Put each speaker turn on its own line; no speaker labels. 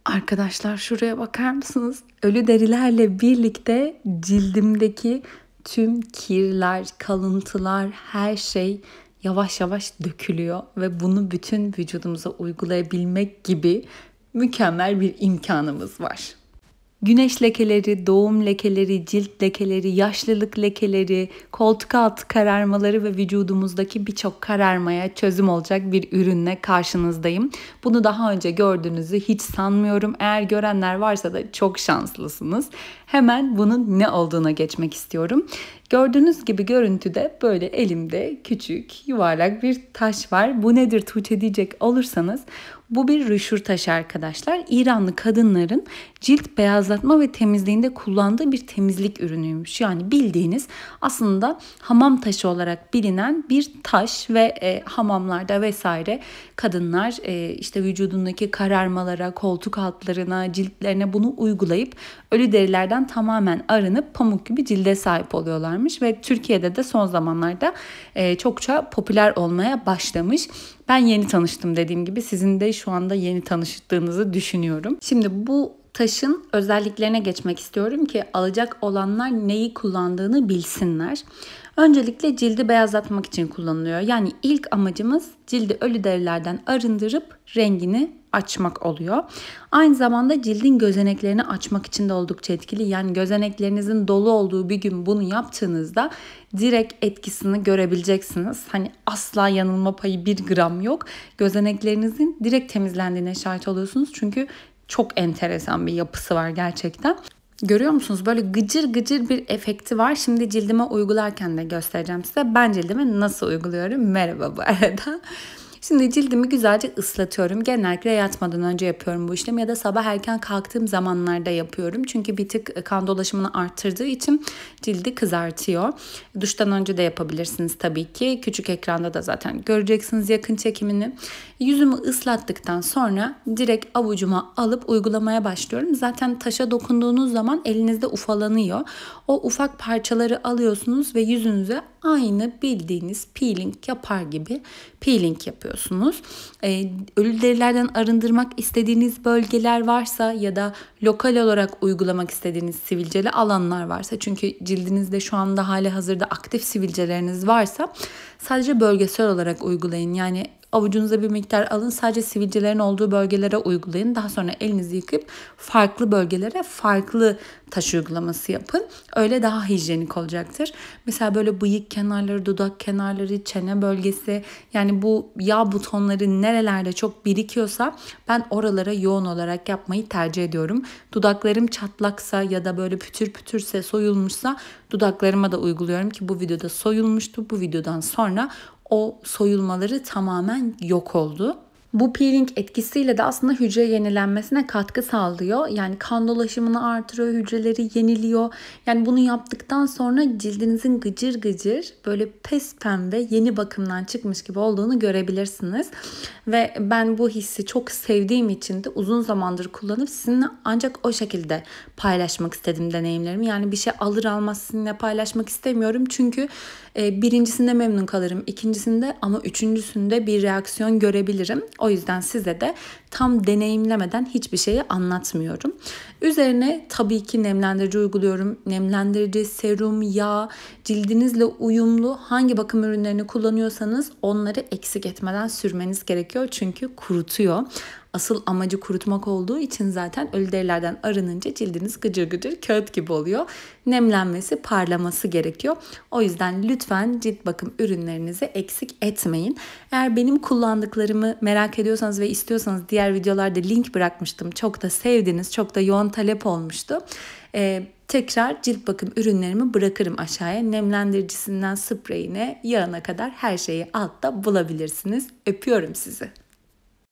Arkadaşlar şuraya bakar mısınız? Ölü derilerle birlikte cildimdeki tüm kirler, kalıntılar, her şey yavaş yavaş dökülüyor ve bunu bütün vücudumuza uygulayabilmek gibi mükemmel bir imkanımız var. Güneş lekeleri, doğum lekeleri, cilt lekeleri, yaşlılık lekeleri, koltuk altı kararmaları ve vücudumuzdaki birçok kararmaya çözüm olacak bir ürünle karşınızdayım. Bunu daha önce gördüğünüzü hiç sanmıyorum. Eğer görenler varsa da çok şanslısınız. Hemen bunun ne olduğuna geçmek istiyorum. Gördüğünüz gibi görüntüde böyle elimde küçük yuvarlak bir taş var. Bu nedir Tuğçe diyecek olursanız bu bir rüşür taşı arkadaşlar. İranlı kadınların cilt beyazlatma ve temizliğinde kullandığı bir temizlik ürünüymüş. Yani bildiğiniz aslında hamam taşı olarak bilinen bir taş ve hamamlarda vesaire kadınlar işte vücudundaki kararmalara, koltuk altlarına, ciltlerine bunu uygulayıp ölü derilerden tamamen arınıp pamuk gibi cilde sahip oluyorlarmış ve Türkiye'de de son zamanlarda çokça popüler olmaya başlamış. Ben yeni tanıştım dediğim gibi, sizin de şu anda yeni tanıştığınızı düşünüyorum. Şimdi bu taşın özelliklerine geçmek istiyorum ki alacak olanlar neyi kullandığını bilsinler. Öncelikle cildi beyazlatmak için kullanılıyor. Yani ilk amacımız cildi ölü derilerden arındırıp rengini açmak oluyor. Aynı zamanda cildin gözeneklerini açmak için de oldukça etkili. Yani gözeneklerinizin dolu olduğu bir gün bunu yaptığınızda direkt etkisini görebileceksiniz. Hani asla yanılma payı 1 gram yok. Gözeneklerinizin direkt temizlendiğine şahit oluyorsunuz. Çünkü çok enteresan bir yapısı var gerçekten. Görüyor musunuz? Böyle gıcır gıcır bir efekti var. Şimdi cildime uygularken de göstereceğim size. Ben cildime nasıl uyguluyorum? Merhaba bu arada. Şimdi cildimi güzelce ıslatıyorum. Genellikle yatmadan önce yapıyorum bu işlemi ya da sabah erken kalktığım zamanlarda yapıyorum. Çünkü bir tık kan dolaşımını arttırdığı için cildi kızartıyor. Duştan önce de yapabilirsiniz tabii ki. Küçük ekranda da zaten göreceksiniz yakın çekimini. Yüzümü ıslattıktan sonra direkt avucuma alıp uygulamaya başlıyorum. Zaten taşa dokunduğunuz zaman elinizde ufalanıyor. O ufak parçaları alıyorsunuz ve yüzünüze aynı bildiğiniz peeling yapar gibi peeling yapıyorsunuz. Ölü derilerden arındırmak istediğiniz bölgeler varsa ya da lokal olarak uygulamak istediğiniz sivilceli alanlar varsa, çünkü cildinizde şu anda hali hazırda aktif sivilceleriniz varsa sadece bölgesel olarak uygulayın. Yani avucunuza bir miktar alın, sadece sivilcelerin olduğu bölgelere uygulayın. Daha sonra elinizi yıkayıp farklı bölgelere farklı taş uygulaması yapın. Öyle daha hijyenik olacaktır. Mesela böyle bıyık kenarları, dudak kenarları, çene bölgesi, yani bu yağ butonları nerelerde çok birikiyorsa ben oralara yoğun olarak yapmayı tercih ediyorum. Dudaklarım çatlaksa ya da böyle pütür pütürse, soyulmuşsa dudaklarıma da uyguluyorum ki bu videoda soyulmuştu. Bu videodan sonra o soyulmaları tamamen yok oldu. Bu peeling etkisiyle de aslında hücre yenilenmesine katkı sağlıyor. Yani kan dolaşımını artırıyor, hücreleri yeniliyor. Yani bunu yaptıktan sonra cildinizin gıcır gıcır böyle pes pembe yeni bakımdan çıkmış gibi olduğunu görebilirsiniz. Ve ben bu hissi çok sevdiğim için de uzun zamandır kullanıp sizinle ancak o şekilde paylaşmak istedim deneyimlerimi. Yani bir şey alır almaz sizinle paylaşmak istemiyorum. Çünkü birincisinde memnun kalırım, ikincisinde ama üçüncüsünde bir reaksiyon görebilirim. O yüzden size de tam deneyimlemeden hiçbir şeyi anlatmıyorum. Üzerine tabii ki nemlendirici uyguluyorum. Nemlendirici, serum, yağ, cildinizle uyumlu hangi bakım ürünlerini kullanıyorsanız onları eksik etmeden sürmeniz gerekiyor. Çünkü kurutuyor. Asıl amacı kurutmak olduğu için zaten ölü derilerden arınınca cildiniz gıcır gıcır kağıt gibi oluyor. Nemlenmesi, parlaması gerekiyor. O yüzden lütfen cilt bakım ürünlerinizi eksik etmeyin. Eğer benim kullandıklarımı merak ediyorsanız ve istiyorsanız diğer videolarda link bırakmıştım. Çok da sevdiniz, çok da yoğun talep olmuştu. Tekrar cilt bakım ürünlerimi bırakırım aşağıya. Nemlendiricisinden spreyine, yağına kadar her şeyi altta bulabilirsiniz. Öpüyorum sizi.